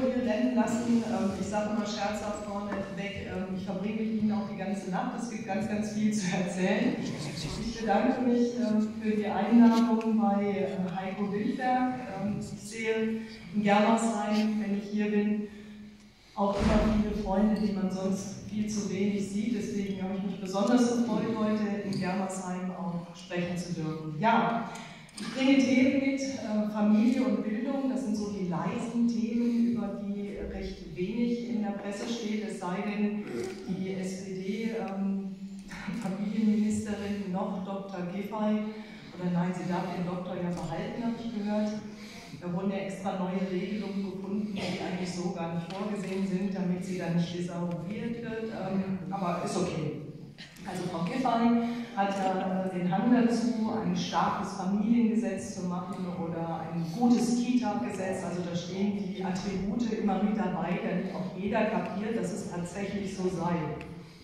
hier rennen lassen. Ich sage immer scherzhaft vorneweg, ich verbringe mit Ihnen auch die ganze Nacht. Es gibt ganz, ganz viel zu erzählen. Ich bedanke mich für die Einladung bei Heiko Wildberg. Ich sehe in Germersheim, wenn ich hier bin, auch immer viele Freunde, die man sonst viel zu wenig sieht. Deswegen habe ich mich besonders gefreut, heute in Germersheim auch sprechen zu dürfen. Ja, ich bringe Themen mit, Familie und Bildung, das sind so die leisen Themen, über die recht wenig in der Presse steht, es sei denn, die SPD-Familienministerin noch Dr. Giffey, oder nein, sie darf den Doktor ja behalten, habe ich gehört. Da wurden ja extra neue Regelungen gefunden, die eigentlich so gar nicht vorgesehen sind, damit sie dann nicht desavouiert wird, aber ist okay. Also Frau Giffey hat ja den Hang dazu, ein starkes Familiengesetz zu machen oder ein gutes Kita-Gesetz. Also da stehen die Attribute immer mit dabei, damit auch jeder kapiert, dass es tatsächlich so sei.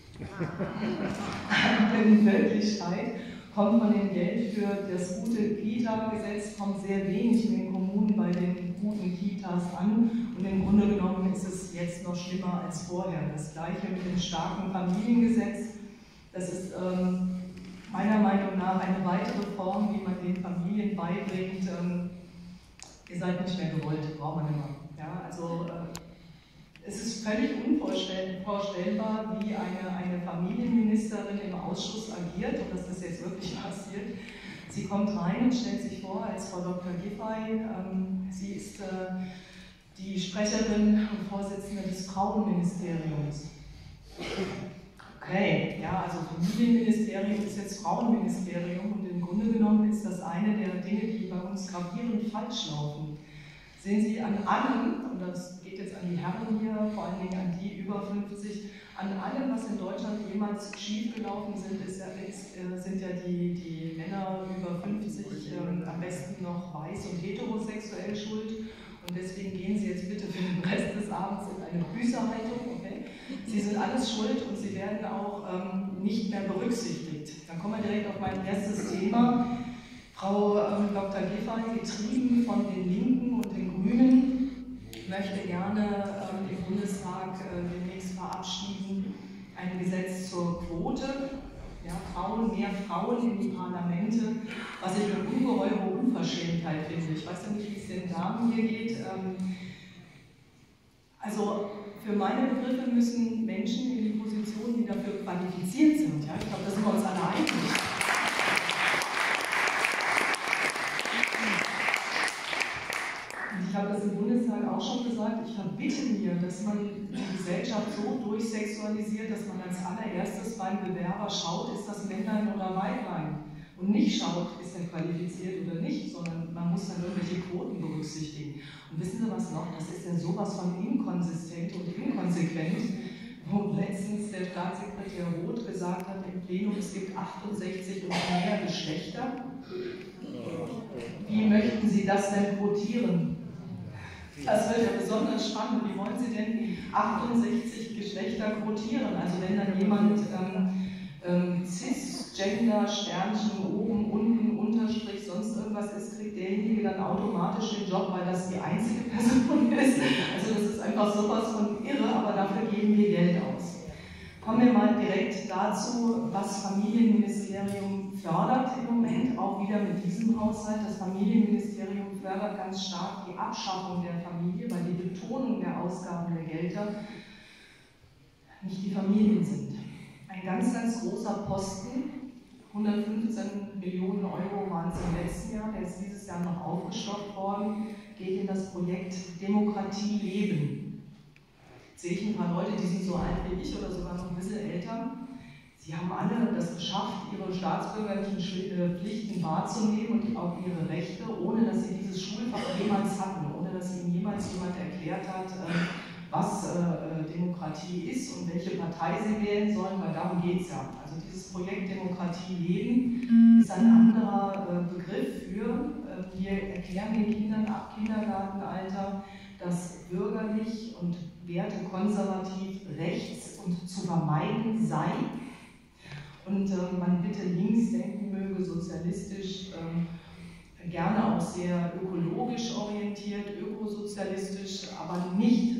In Wirklichkeit kommt von dem Geld für das gute Kita-Gesetz kommt sehr wenig in den Kommunen bei den guten Kitas an. Und im Grunde genommen ist es jetzt noch schlimmer als vorher. Das Gleiche mit dem starken Familiengesetz. Das ist meiner Meinung nach eine weitere Form, wie man den Familien beibringt, ihr seid nicht mehr gewollt, braucht man immer. Ja, also es ist völlig unvorstellbar, wie eine Familienministerin im Ausschuss agiert und dass das jetzt wirklich passiert. Sie kommt rein und stellt sich vor als Frau Dr. Giffey. Sie ist die Sprecherin und Vorsitzende des Frauenministeriums. Okay, ja, also Familienministerium ist jetzt Frauenministerium und im Grunde genommen ist das eine der Dinge, die bei uns gravierend falsch laufen. Sehen Sie an allem, und das geht jetzt an die Herren hier, vor allen Dingen an die über 50, an allem, was in Deutschland jemals schiefgelaufen sind, sind ja die Männer über 50 am besten noch weiß und heterosexuell schuld. Und deswegen gehen Sie jetzt bitte für den Rest des Abends in eine Büßerhaltung, okay? Sie sind alles schuld und Sie werden auch nicht mehr berücksichtigt. Dann kommen wir direkt auf mein erstes Thema. Frau Dr. Giffey, getrieben von den Linken und den Grünen, möchte gerne im Bundestag demnächst verabschieden ein Gesetz zur Quote. Ja, mehr Frauen in die Parlamente, was ich eine ungeheure Unverschämtheit finde. Ich weiß ja nicht, wie es den Damen hier geht. Also für meine Begriffe müssen Menschen in die Position, die dafür qualifiziert sind. Ja? Ich glaube, da sind wir uns alle einig. Ich habe das im Bundestag auch schon gesagt, ich verbitte mir, dass man die Gesellschaft so durchsexualisiert, dass man als allererstes beim Bewerber schaut, ist das Männlein oder Weiblein? Und nicht schaut, ist er qualifiziert oder nicht, sondern man muss dann irgendwelche Quoten berücksichtigen. Und wissen Sie was noch, das ist ja sowas von inkonsistent und inkonsequent, wo letztens der Staatssekretär Roth gesagt hat im Plenum, es gibt 68 und mehr Geschlechter. Wie möchten Sie das denn quotieren? Das wird ja besonders spannend. Wie wollen Sie denn 68 Geschlechter quotieren? Also wenn dann jemand Cisgender, Sternchen, oben, unten, Unterstrich, sonst irgendwas ist, kriegt derjenige dann automatisch den Job, weil das die einzige Person ist. Also das ist einfach sowas von irre, aber dafür geben wir Geld aus. Kommen wir mal direkt dazu, was Familienministerium fördert im Moment, auch wieder mit diesem Haushalt. Das Familienministerium fördert ganz stark die Abschaffung der Familie, weil die Betonung der Ausgaben der Gelder nicht die Familien sind. Ein ganz, ganz großer Posten, 115 Millionen Euro waren es im letzten Jahr, der ist dieses Jahr noch aufgestockt worden, geht in das Projekt Demokratie leben. Sehe ich ein paar Leute, die sind so alt wie ich oder sogar noch ein bisschen älter. Sie haben alle das geschafft, ihre staatsbürgerlichen Pflichten wahrzunehmen und auch ihre Rechte, ohne dass sie dieses Schulfach jemals hatten, ohne dass ihnen jemals jemand erklärt hat, was Demokratie ist und welche Partei sie wählen sollen, weil darum geht es ja. Also dieses Projekt Demokratie leben ist ein anderer Begriff für, wir erklären den Kindern ab Kindergartenalter, dass bürgerlich und wertekonservativ rechts und zu vermeiden sei und man bitte links denken möge, sozialistisch, gerne auch sehr ökologisch orientiert, ökosozialistisch, aber nicht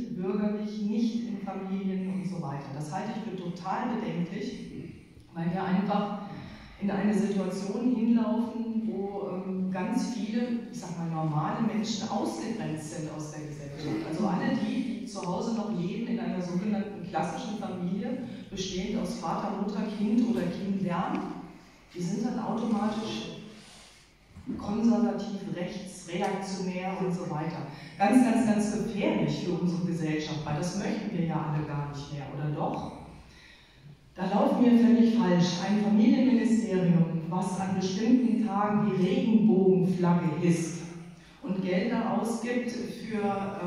Familien und so weiter. Das halte ich für total bedenklich, weil wir einfach in eine Situation hinlaufen, wo ganz viele, ich sag mal, normale Menschen ausgegrenzt sind aus der Gesellschaft. Also alle die zu Hause noch leben in einer sogenannten klassischen Familie, bestehend aus Vater, Mutter, Kind oder Kindern, die sind dann automatisch konservativ, rechts, reaktionär und so weiter. Ganz, ganz, ganz gefährlich für unsere Gesellschaft, weil das möchten wir ja alle gar nicht mehr, oder doch? Da laufen wir völlig falsch. Ein Familienministerium, was an bestimmten Tagen die Regenbogenflagge hisst und Gelder ausgibt für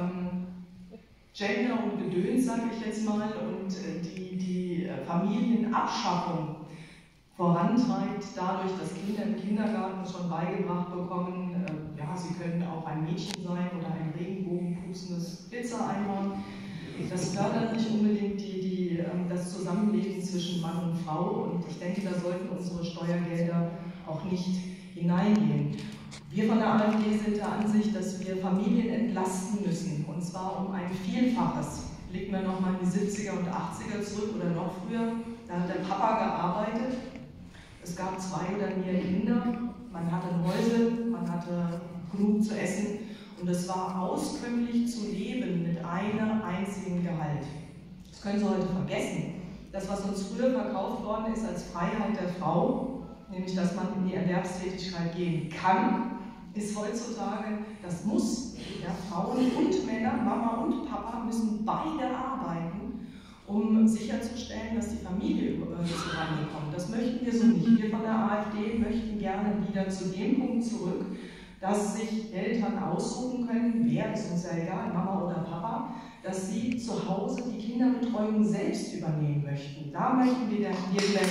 Gender und Gedöns, sage ich jetzt mal, und die Familienabschaffung vorantreibt, dadurch, dass Kinder im Kindergarten schon beigebracht bekommen, ja, sie können auch ein Mädchen sein oder ein regenbogenpustendes Pizza-Einhorn. Das fördert nicht unbedingt das Zusammenleben zwischen Mann und Frau, und ich denke, da sollten unsere Steuergelder auch nicht hineingehen. Wir von der AfD sind der Ansicht, dass wir Familien entlasten müssen, und zwar um ein Vielfaches. Blicken wir nochmal in die 70er und 80er zurück oder noch früher, da hat der Papa gearbeitet, es gab 2 oder mehr Kinder, man hatte Häuser, man hatte genug zu essen und es war auskömmlich zu leben mit einem einzigen Gehalt. Das können Sie heute vergessen. Das, was uns früher verkauft worden ist als Freiheit der Frau, nämlich dass man in die Erwerbstätigkeit gehen kann, ist heutzutage, das muss. Ja, Frauen und Männer, Mama und Papa müssen beide arbeiten, um sicherzustellen, dass die Familie zurande kommt. Das möchten wir so nicht. Wir von der AfD möchten gerne wieder zu dem Punkt zurück, dass sich Eltern aussuchen können, wer, ist uns ja egal, Mama oder Papa, dass sie zu Hause die Kinderbetreuung selbst übernehmen möchten. Da möchten wir gerne.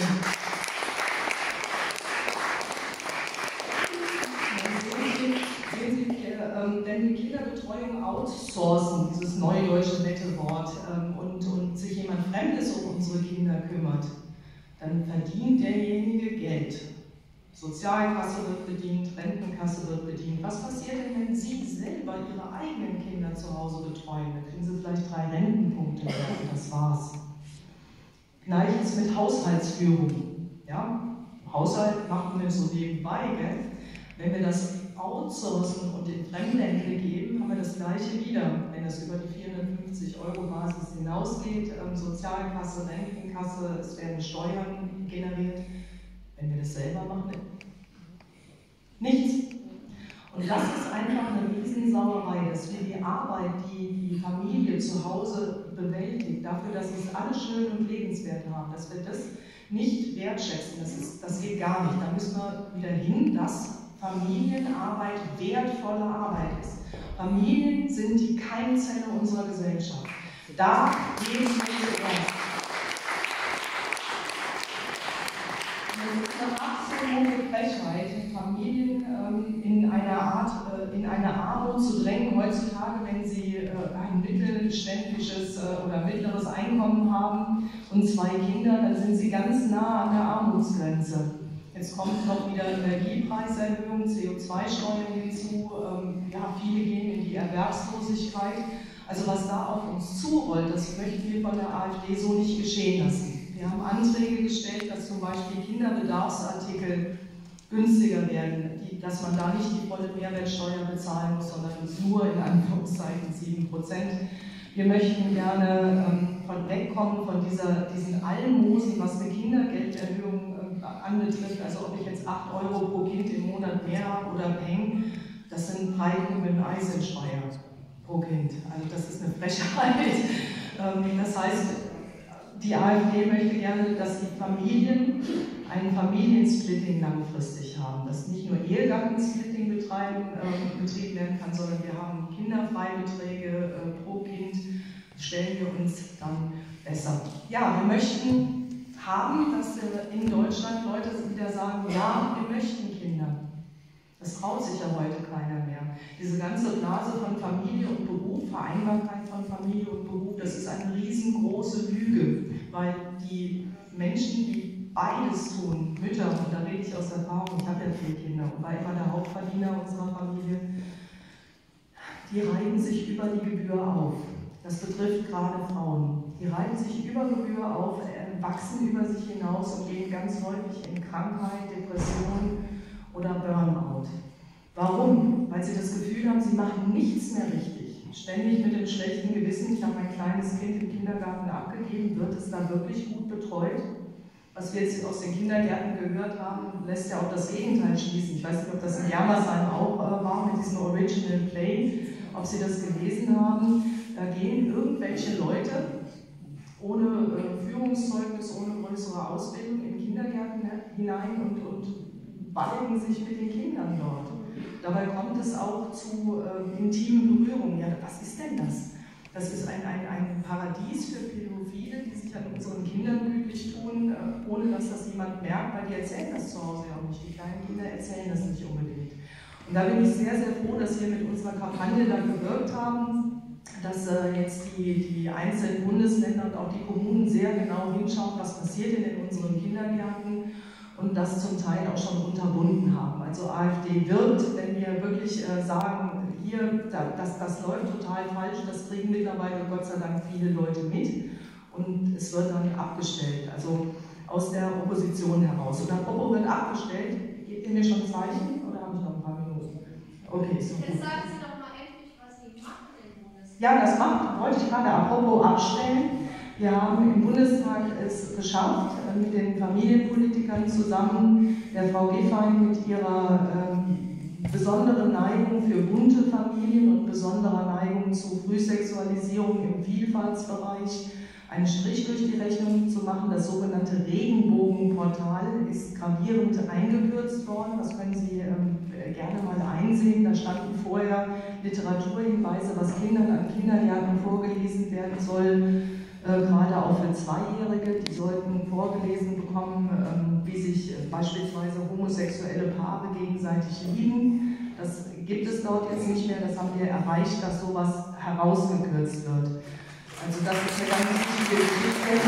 Wenn wir Kinderbetreuung outsourcen, dieses neudeutsche nette Wort, und sich jemand Fremdes um unsere Kinder kümmert, dann verdient derjenige Geld. Sozialkasse wird bedient, Rentenkasse wird bedient. Was passiert denn, wenn Sie selber Ihre eigenen Kinder zu Hause betreuen? Dann kriegen Sie vielleicht 3 Rentenpunkte mehr und das war's. Gleiches mit Haushaltsführung. Ja? Haushalt machen wir so nebenbei. Gell? Wenn wir das outsourcen und in fremde Hände geben, haben wir das Gleiche wieder. Wenn es über die 450 € Basis hinausgeht, Sozialkasse, Rentenkasse, es werden Steuern generiert. Wenn wir das selber machen, nichts. Und das ist einfach eine Riesensauerei, dass wir die Arbeit, die die Familie zu Hause bewältigt, dafür, dass wir es alle schön und lebenswert haben, dass wir das nicht wertschätzen. Das geht gar nicht. Da müssen wir wieder hin, dass Familienarbeit wertvolle Arbeit ist. Familien sind die Keimzelle unserer Gesellschaft. Da geben wir erst. Es ist eine absolute Frechheit, Familien in eine Armut zu drängen heutzutage, wenn sie ein mittelständisches oder mittleres Einkommen haben und 2 Kinder, dann sind sie ganz nah an der Armutsgrenze. Jetzt kommt noch wieder Energiepreiserhöhung, CO2-Steuern hinzu, ja, viele gehen in die Erwerbslosigkeit. Also was da auf uns zurollt, das möchten wir von der AfD so nicht geschehen lassen. Wir haben Anträge gestellt, dass zum Beispiel Kinderbedarfsartikel günstiger werden, dass man da nicht die volle Mehrwertsteuer bezahlen muss, sondern nur in Anführungszeichen 7%. Wir möchten gerne wegkommen von diesen Almosen, was eine Kindergelderhöhung anbetrifft. Also ob ich jetzt 8 € pro Kind im Monat mehr habe oder Peng, das sind 3 Kugeln Eisenspeier pro Kind. Also das ist eine Frechheit. Das heißt, die AfD möchte gerne, dass die Familien ein Familiensplitting langfristig haben, dass nicht nur Ehegattensplitting betrieben werden kann, sondern wir haben Kinderfreibeträge pro Kind, stellen wir uns dann besser. Ja, wir möchten haben, dass in Deutschland Leute wieder sagen, ja, wir möchten Kinder. Das traut sich ja heute keiner mehr. Diese ganze Blase von Familie und Beruf, Vereinbarkeit von Familie und Beruf, das ist eine riesengroße Lüge, weil die Menschen, die beides tun, Mütter, und da rede ich aus Erfahrung, ich habe ja 4 Kinder und war immer der Hauptverdiener unserer Familie, die reiben sich über die Gebühr auf. Das betrifft gerade Frauen. Die reiben sich über Gebühr auf, wachsen über sich hinaus und gehen ganz häufig in Krankheit, Depression oder Burnout. Warum? Weil sie das Gefühl haben, sie machen nichts mehr richtig. Ständig mit dem schlechten Gewissen, ich habe mein kleines Kind im Kindergarten abgegeben, wird es da wirklich gut betreut? Was wir jetzt aus den Kindergärten gehört haben, lässt ja auch das Gegenteil schließen. Ich weiß nicht, ob das in Jammersheim auch war mit diesem Original Play, ob Sie das gelesen haben. Da gehen irgendwelche Leute ohne Führungszeugnis, ohne größere Ausbildung in Kindergärten hinein und balgen sich mit den Kindern dort. Dabei kommt es auch zu intimen Berührungen. Ja, was ist denn das? Das ist ein Paradies für Pädophile, die sich an unseren Kindern gütlich tun, ohne dass das jemand merkt, weil die erzählen das zu Hause ja auch nicht. Die kleinen Kinder erzählen das nicht unbedingt. Und da bin ich sehr, sehr froh, dass wir mit unserer Kampagne da gewirkt haben, dass jetzt die einzelnen Bundesländer und auch die Kommunen sehr genau hinschauen, was passiert denn in unseren Kindergärten und das zum Teil auch schon unterbunden haben. Also AfD wirkt, wenn wir wirklich sagen, hier, das läuft total falsch, das kriegen mittlerweile Gott sei Dank viele Leute mit und es wird dann abgestellt, also aus der Opposition heraus. Und apropos wird abgestellt, gebt ihr mir schon Zeichen oder habe ich noch ein paar Minuten? Okay, so gut. Jetzt sagen Sie doch mal endlich, was Sie machen im Bundestag. Ja, das wollte ich gerade apropos abstellen. Wir haben im Bundestag es geschafft, mit den Familienpolitikern zusammen, der Frau Giffey mit ihrer besonderen Neigung für bunte Familien und besonderer Neigung zu Frühsexualisierung im Vielfaltsbereich einen Strich durch die Rechnung zu machen. Das sogenannte Regenbogenportal ist gravierend eingekürzt worden. Das können Sie gerne mal einsehen. Da standen vorher Literaturhinweise, was Kindern an Kindergärten vorgelesen werden soll. Gerade auch für Zweijährige, die sollten vorgelesen bekommen, wie sich beispielsweise homosexuelle Paare gegenseitig lieben. Das gibt es dort jetzt nicht mehr, das haben wir erreicht, dass sowas herausgekürzt wird. Also das ist eine ganz wichtige Geschichte.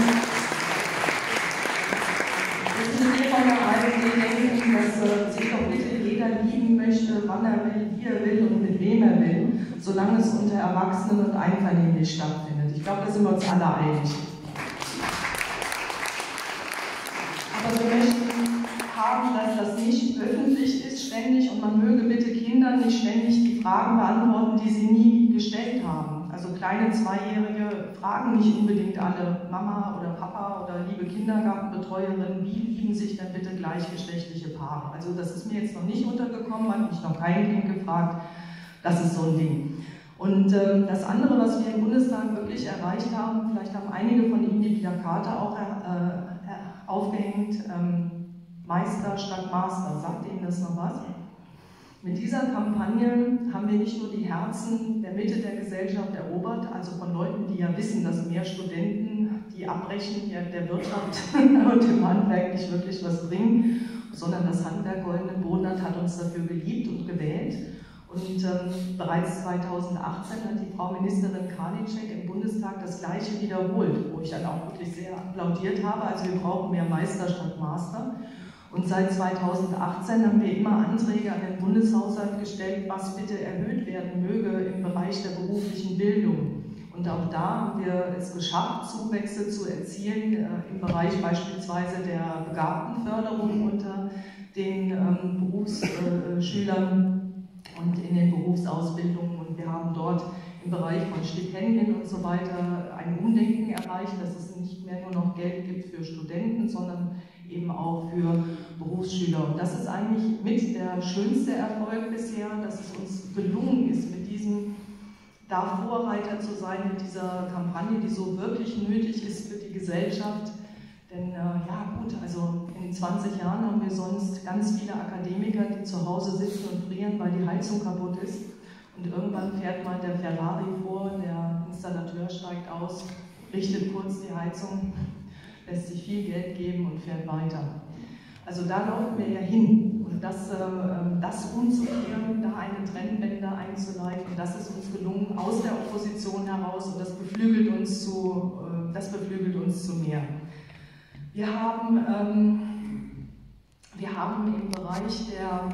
Wissen Sie von der AfD denken, dass sich doch bitte jeder lieben möchte, wann er will, wie er will und mit wem er will, solange es unter Erwachsenen und einvernehmlich stattfindet. Ich glaube, da sind wir uns alle einig. Aber wir möchten haben, dass das nicht öffentlich ist ständig und man möge bitte Kindern nicht ständig die Fragen beantworten, die sie nie gestellt haben. Also kleine Zweijährige fragen nicht unbedingt alle Mama oder Papa oder liebe Kindergartenbetreuerin, wie lieben sich denn bitte gleichgeschlechtliche Paare? Also das ist mir jetzt noch nicht untergekommen, hat mich noch kein Kind gefragt. Das ist so ein Ding. Und das andere, was wir im Bundestag wirklich erreicht haben, vielleicht haben einige von Ihnen die Plakate auch aufgehängt, Meister statt Master, sagt Ihnen das noch was? Mit dieser Kampagne haben wir nicht nur die Herzen der Mitte der Gesellschaft erobert, also von Leuten, die ja wissen, dass mehr Studenten, die abbrechen, der Wirtschaft und dem Handwerk nicht wirklich was bringen, sondern das Handwerk goldenen Boden hat uns dafür geliebt und gewählt. Und bereits 2018 hat die Frau Ministerin Karliczek im Bundestag das Gleiche wiederholt, wo ich dann auch wirklich sehr applaudiert habe. Also wir brauchen mehr Meister statt Master. Und seit 2018 haben wir immer Anträge an den Bundeshaushalt gestellt, was bitte erhöht werden möge im Bereich der beruflichen Bildung. Und auch da haben wir es geschafft, Zuwächse zu erzielen im Bereich beispielsweise der Begabtenförderung unter den Berufsschülern und in den Berufsausbildungen. Und wir haben dort im Bereich von Stipendien und so weiter ein Umdenken erreicht, dass es nicht mehr nur noch Geld gibt für Studenten, sondern eben auch für Berufsschüler. Und das ist eigentlich mit der schönste Erfolg bisher, dass es uns gelungen ist, mit diesem da Vorreiter zu sein, mit dieser Kampagne, die so wirklich nötig ist für die Gesellschaft. Denn ja gut, also in 20 Jahren haben wir sonst ganz viele Akademiker, die zu Hause sitzen und frieren, weil die Heizung kaputt ist. Und irgendwann fährt mal der Ferrari vor, der Installateur steigt aus, richtet kurz die Heizung, lässt sich viel Geld geben und fährt weiter. Also da laufen wir ja hin. Und das umzukehren, da eine Trennwende einzuleiten, das ist uns gelungen aus der Opposition heraus und das beflügelt uns zu mehr. Wir haben im Bereich der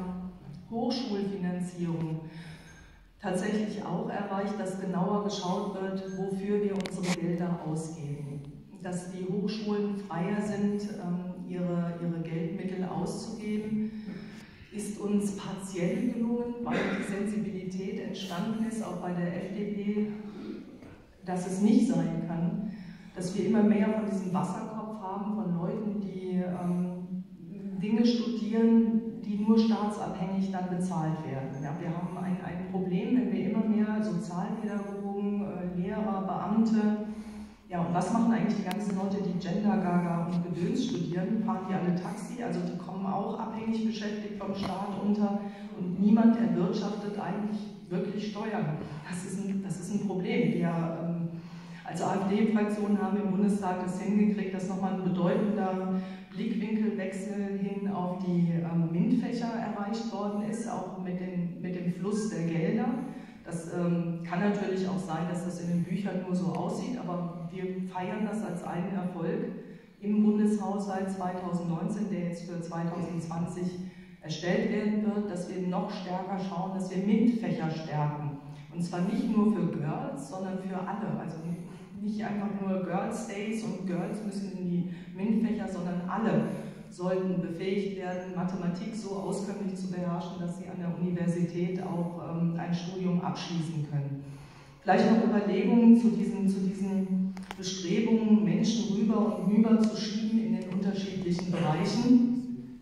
Hochschulfinanzierung tatsächlich auch erreicht, dass genauer geschaut wird, wofür wir unsere Gelder Gelder ausgeben. Dass die Hochschulen freier sind, ihre Geldmittel auszugeben, ist uns partiell gelungen, weil die Sensibilität entstanden ist, auch bei der FDP, dass es nicht sein kann, dass wir immer mehr von diesem Wasserkopf haben, von Leuten, die Dinge studieren, die nur staatsabhängig dann bezahlt werden. Ja, wir haben ein Problem, wenn wir immer mehr Sozialpädagogen, Lehrer, Beamte, ja, und was machen eigentlich die ganzen Leute, die Gender, Gaga und Gedöns studieren? Fahren die alle Taxi? Also die kommen auch abhängig beschäftigt vom Staat unter und niemand erwirtschaftet eigentlich wirklich Steuern. Das ist ein Problem. Wir als AfD-Fraktion haben im Bundestag das hingekriegt, dass nochmal ein bedeutender Blickwinkelwechsel hin auf die MINT-Fächer erreicht worden ist, auch mit dem Fluss der Gelder. Das kann natürlich auch sein, dass das in den Büchern nur so aussieht, aber wir feiern das als einen Erfolg im Bundeshaushalt 2019, der jetzt für 2020 erstellt werden wird, dass wir noch stärker schauen, dass wir MINT-Fächer stärken. Und zwar nicht nur für Girls, sondern für alle. Also nicht einfach nur Girls Days und Girls müssen in die MINT-Fächer, sondern alle sollten befähigt werden, Mathematik so auskömmlich zu beherrschen, dass sie an der Universität auch ein Studium abschließen können. Vielleicht noch Überlegungen zu diesen Bestrebungen, Menschen rüber und hinüber zu schieben in den unterschiedlichen Bereichen.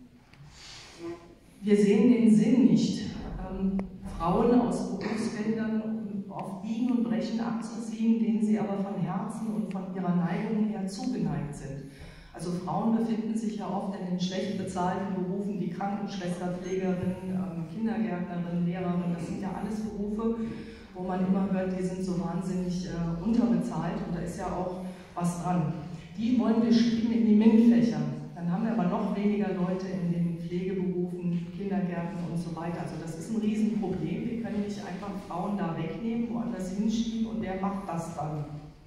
Wir sehen den Sinn nicht, Frauen aus Berufsfeldern auf Biegen und Brechen abzuziehen, denen sie aber von Herzen und von ihrer Neigung her zugeneigt sind. Also Frauen befinden sich ja oft in den schlecht bezahlten Berufen wie Krankenschwester, Pflegerin, Kindergärtnerin, Lehrerin. Das sind ja alles Berufe, wo man immer hört, die sind so wahnsinnig unterbezahlt und da ist ja auch was dran. Die wollen wir schieben in die MINT-Fächer. Dann haben wir aber noch weniger Leute in den Pflegeberufen, Kindergärten und so weiter. Also das ist ein Riesenproblem. Wir können nicht einfach Frauen da wegnehmen, woanders hinschieben und wer macht das dann?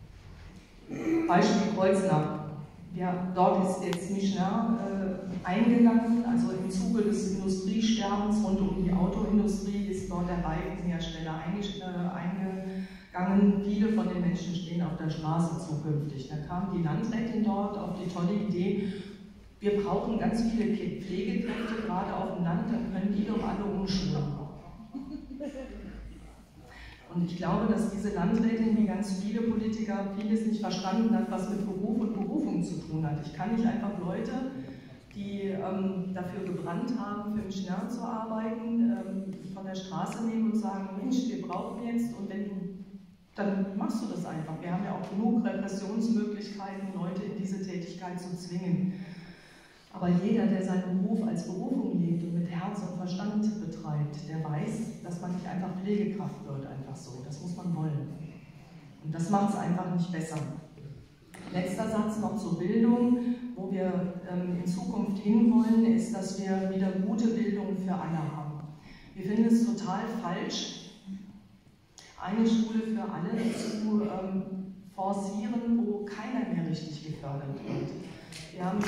Beispiel Kreuznach. Ja, dort ist jetzt Michelin eingegangen, also im Zuge des Industriesterbens rund um die Autoindustrie ist dort der Reifenhersteller eingegangen. Viele von den Menschen stehen auf der Straße zukünftig. Da kam die Landrätin dort auf die tolle Idee, wir brauchen ganz viele Pflegekräfte, gerade auf dem Land, dann können die doch alle umschulen. Und ich glaube, dass diese Landrätin, wie ganz viele Politiker, vieles nicht verstanden hat, was mit Beruf und Berufung zu tun hat. Ich kann nicht einfach Leute, die dafür gebrannt haben, für Michelin zu arbeiten, von der Straße nehmen und sagen, Mensch, wir brauchen jetzt, und wenn du, dann machst du das einfach. Wir haben ja auch genug Repressionsmöglichkeiten, Leute in diese Tätigkeit zu zwingen. Aber jeder, der seinen Beruf als Berufung lebt und mit Herz und Verstand betreibt, der weiß, dass man nicht einfach Pflegekraft wird, einfach so. Das muss man wollen. Und das macht es einfach nicht besser. Letzter Satz noch zur Bildung. Wo wir in Zukunft hinwollen, ist, dass wir wieder gute Bildung für alle haben. Wir finden es total falsch, eine Schule für alle zu forcieren, wo keiner mehr richtig gefördert wird. Wir haben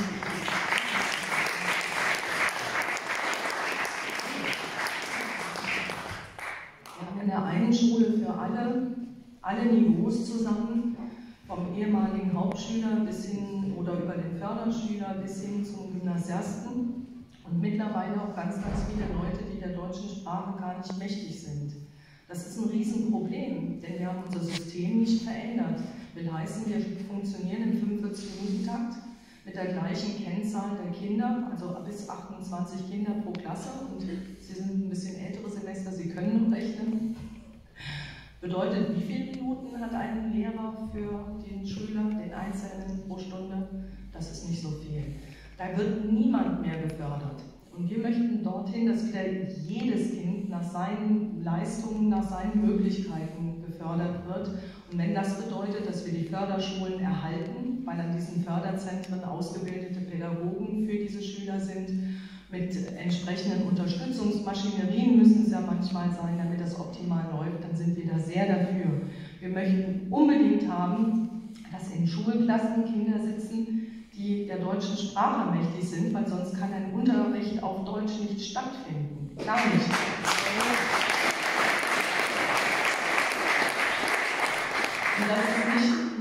in der einen Schule für alle Niveaus zusammen, vom ehemaligen Hauptschüler bis hin oder über den Förderschüler bis hin zum Gymnasiasten und mittlerweile auch ganz viele Leute, die der deutschen Sprache gar nicht mächtig sind. Das ist ein Riesenproblem, denn wir haben unser System nicht verändert. Will heißen, wir funktionieren im 45-Minuten-Takt mit der gleichen Kennzahl der Kinder, also bis 28 Kinder pro Klasse, und Sie sind ein bisschen ältere Semester, Sie können noch rechnen. Bedeutet, wie viele Minuten hat ein Lehrer für den Schüler, den Einzelnen pro Stunde? Das ist nicht so viel. Da wird niemand mehr gefördert. Und wir möchten dorthin, dass wieder jedes Kind nach seinen Leistungen, nach seinen Möglichkeiten gefördert wird. Und wenn das bedeutet, dass wir die Förderschulen erhalten, weil an diesen Förderzentren ausgebildete Pädagogen für diese Schüler sind, mit entsprechenden Unterstützungsmaschinerien müssen es ja manchmal sein, damit das optimal läuft, dann sind wir da sehr dafür. Wir möchten unbedingt haben, dass in Schulklassen Kinder sitzen, die der deutschen Sprache mächtig sind, weil sonst kann ein Unterricht auf Deutsch nicht stattfinden. Gar nicht. Und das ist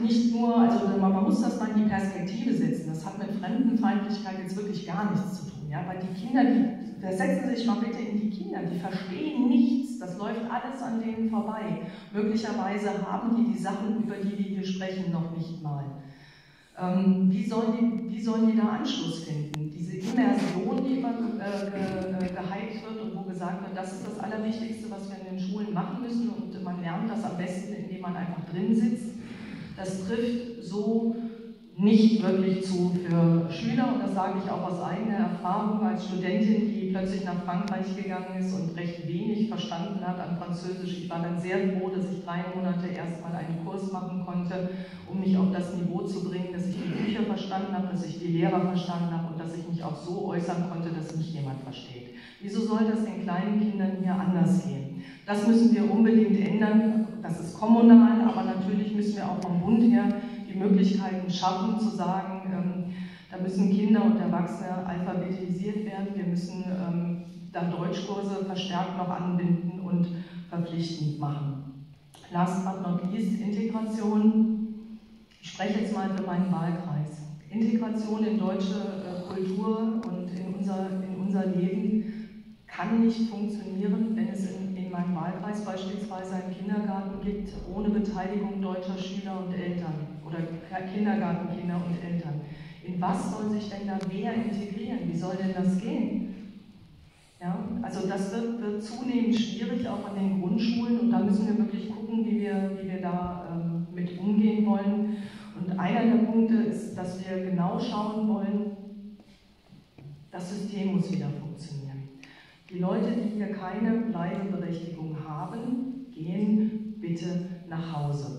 nicht nur, also man muss das mal in die Perspektive setzen, das hat mit Fremdenfeindlichkeit jetzt wirklich gar nichts zu tun. Ja? Weil die Kinder, setzen Sie sich mal bitte in die Kinder, die verstehen nichts, das läuft alles an denen vorbei. Möglicherweise haben die Sachen, über die wir hier sprechen, noch nicht mal. Wie sollen die da Anschluss finden? Diese Immersion, die immer gehypt wird und wo gesagt wird, das ist das Allerwichtigste, was wir in den Schulen machen müssen und man lernt das am besten, indem man einfach drin sitzt. Das trifft so nicht wirklich zu für Schüler und das sage ich auch aus eigener Erfahrung als Studentin, die plötzlich nach Frankreich gegangen ist und recht wenig verstanden hat an Französisch. Ich war dann sehr froh, dass ich 3 Monate erstmal einen Kurs machen konnte, um mich auf das Niveau zu bringen, dass ich die Bücher verstanden habe, dass ich die Lehrer verstanden habe und dass ich mich auch so äußern konnte, dass mich jemand versteht. Wieso soll das den kleinen Kindern hier anders gehen? Das müssen wir unbedingt ändern. Das ist kommunal, aber natürlich müssen wir auch vom Bund her die Möglichkeiten schaffen, zu sagen, da müssen Kinder und Erwachsene alphabetisiert werden, wir müssen da Deutschkurse verstärkt noch anbinden und verpflichtend machen. Last but not least, Integration. Ich spreche jetzt mal für meinen Wahlkreis. Integration in deutsche Kultur und in unser Leben kann nicht funktionieren, wenn es in meinem Wahlkreis beispielsweise einen Kindergarten gibt, ohne Beteiligung deutscher Schüler und Eltern oder Kindergartenkinder und Eltern. In was soll sich denn da wer integrieren? Wie soll denn das gehen? Ja, also das wird zunehmend schwierig, auch an den Grundschulen und da müssen wir wirklich gucken, wie wir da mit umgehen wollen. Und einer der Punkte ist, dass wir genau schauen wollen, das System muss wieder funktionieren. Die Leute, die hier keine Bleibeberechtigung haben, gehen bitte nach Hause.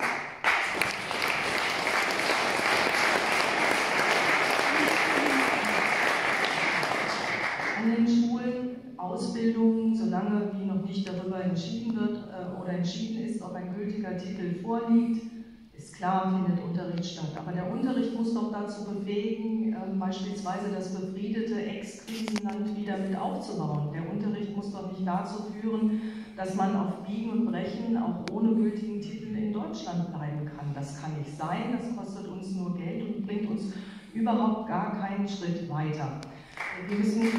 An den Schulen, Ausbildung, solange wie noch nicht darüber entschieden wird oder entschieden ist, ob ein gültiger Titel vorliegt, ist klar, findet Unterricht statt. Aber der Unterricht muss doch dazu befähigen, beispielsweise das befriedete Ex-Krisenland wieder mit aufzubauen. Der Unterricht muss doch nicht dazu führen, dass man auf Biegen und Brechen auch ohne gültigen Titel in Deutschland bleiben kann. Das kann nicht sein, das kostet uns nur Geld und bringt uns überhaupt gar keinen Schritt weiter. Wir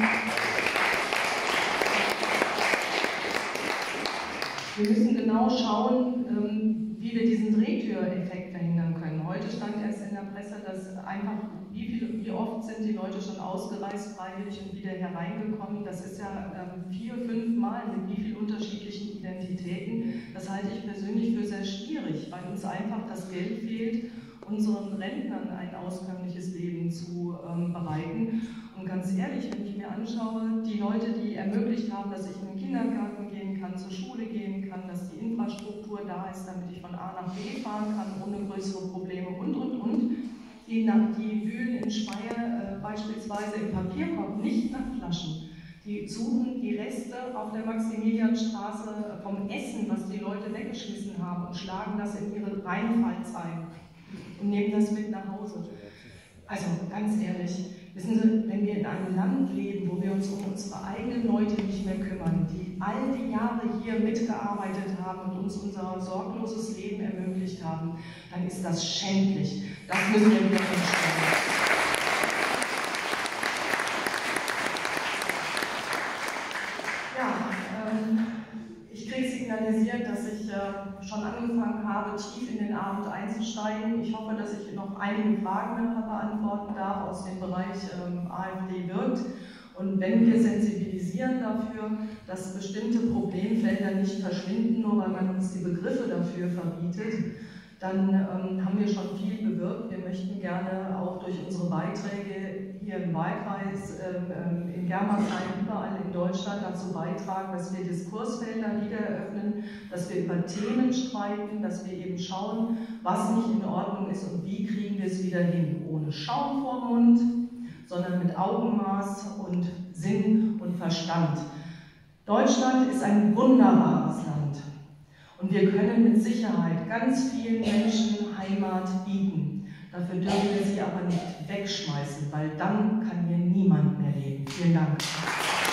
müssen genau schauen, wie wir diesen Drehtüreffekt verhindern können. Heute stand erst in der Presse, dass einfach, wie oft sind die Leute schon ausgereist, freiwillig und wieder hereingekommen. Das ist ja 4, 5 Mal mit wie vielen unterschiedlichen Identitäten. Das halte ich persönlich für sehr schwierig, weil uns einfach das Geld fehlt, unseren Rentnern ein auskömmliches Leben zu bereiten. Und ganz ehrlich, wenn ich mir anschaue, die Leute, die ermöglicht haben, dass ich in den Kindergarten gehen kann, zur Schule gehen kann, dass die Infrastruktur da ist, damit ich von A nach B fahren kann, ohne größere Probleme und. Die wühlen in Speyer beispielsweise im Papierkorb nicht nach Flaschen. Die suchen die Reste auf der Maximilianstraße vom Essen, was die Leute weggeschmissen haben, und schlagen das in ihre Reinfalls ein und nehmen das mit nach Hause. Also ganz ehrlich, wissen Sie, wenn wir in einem Land leben, wo wir uns um unsere eigenen Leute nicht mehr kümmern, die all die Jahre hier mitgearbeitet haben und uns unser sorgloses Leben ermöglicht haben, dann ist das schändlich. Das müssen wir wieder feststellen. Ich kriege signalisiert, dass ich schon angefangen habe, tief in den Abend einzusteigen. Ich hoffe, dass ich noch einige Fragen beantworten darf aus dem Bereich AfD wirkt. Und wenn wir sensibilisieren dafür, dass bestimmte Problemfelder nicht verschwinden, nur weil man uns die Begriffe dafür verbietet, dann haben wir schon viel bewirkt. Wir möchten gerne auch durch unsere Beiträge hier im Wahlkreis, in Germersheim, überall in Deutschland dazu beitragen, dass wir Diskursfelder wieder eröffnen, dass wir über Themen streiten, dass wir eben schauen, was nicht in Ordnung ist und wie kriegen wir es wieder hin. Ohne Schaum vorm Mund, sondern mit Augenmaß und Sinn und Verstand. Deutschland ist ein wunderbares Land. Und wir können mit Sicherheit ganz vielen Menschen Heimat bieten. Dafür dürfen wir sie aber nicht wegschmeißen, weil dann kann hier niemand mehr leben. Vielen Dank.